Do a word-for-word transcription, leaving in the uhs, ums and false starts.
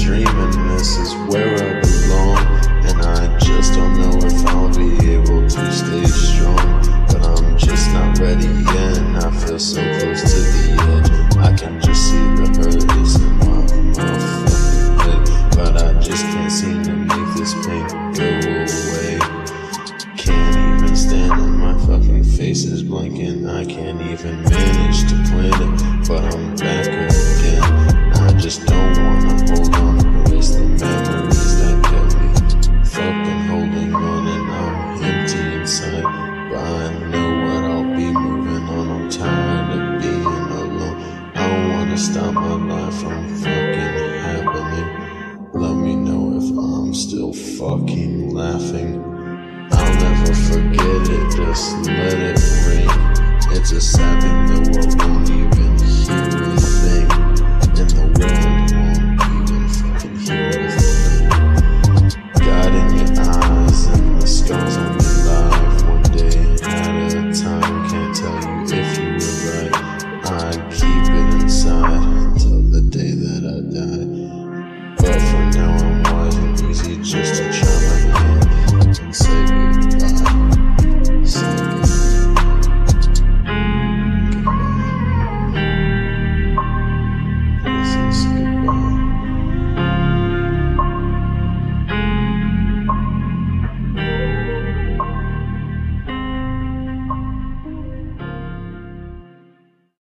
dream and this is where I belong. And I just don't know if I'll be able to stay strong. But I'm just not ready yet, and I feel so close to the edge. I can just see the hurt is in my motherfucking head, but I just can't seem to make this pain go away. Can't even stand it, my fucking face is blinking. I can't even manage to plan it, but I'm back again. I just don't wanna hold on, erase the memories that kept me fucking holding on, and I'm empty inside. But I know what I'll be moving on. I'm tired of being alone. I don't wanna stop my life from fucking happening. Let me know if I'm still fucking laughing. I'll never forget it, just let it ring. It's a sad thing the world